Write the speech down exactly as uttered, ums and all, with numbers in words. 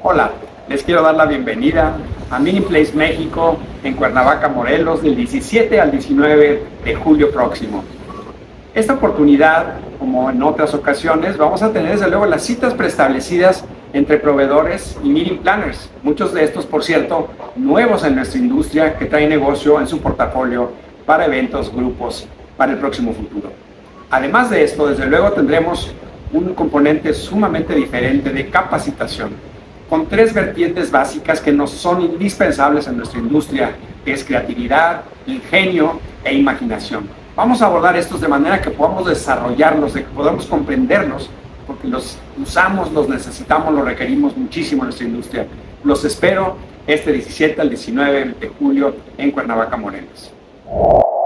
Hola, les quiero dar la bienvenida a Miniplace México en Cuernavaca, Morelos, del diecisiete al diecinueve de julio próximo. Esta oportunidad, como en otras ocasiones, vamos a tener desde luego las citas preestablecidas entre proveedores y meeting planners, muchos de estos, por cierto, nuevos en nuestra industria que traen negocio en su portafolio para eventos, grupos, para el próximo futuro. Además de esto, desde luego tendremos un componente sumamente diferente de capacitación, con tres vertientes básicas que nos son indispensables en nuestra industria, que es creatividad, ingenio e imaginación. Vamos a abordar estos de manera que podamos desarrollarlos, de que podamos comprenderlos, porque los usamos, los necesitamos, los requerimos muchísimo en nuestra industria. Los espero este diecisiete al diecinueve de julio en Cuernavaca, Morelos.